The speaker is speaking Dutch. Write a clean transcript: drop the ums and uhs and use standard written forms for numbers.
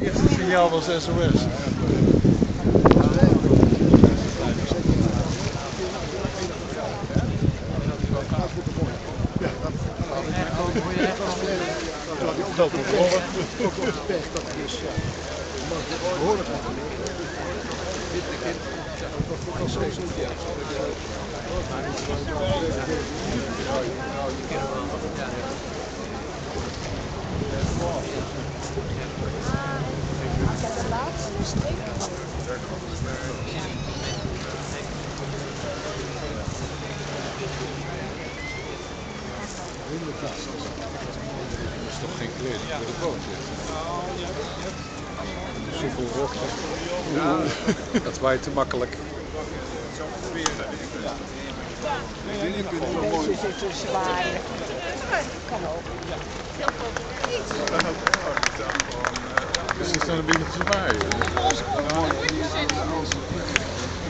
Eerste signaal was SOS. Dat moet rollen. Dat is toch geen kleding voor de boot? Zoveel rok. Ja, dat waait te makkelijk. Deze zitten zwaaien. Kan ook. Dus het is dan een beetje te zwaaien.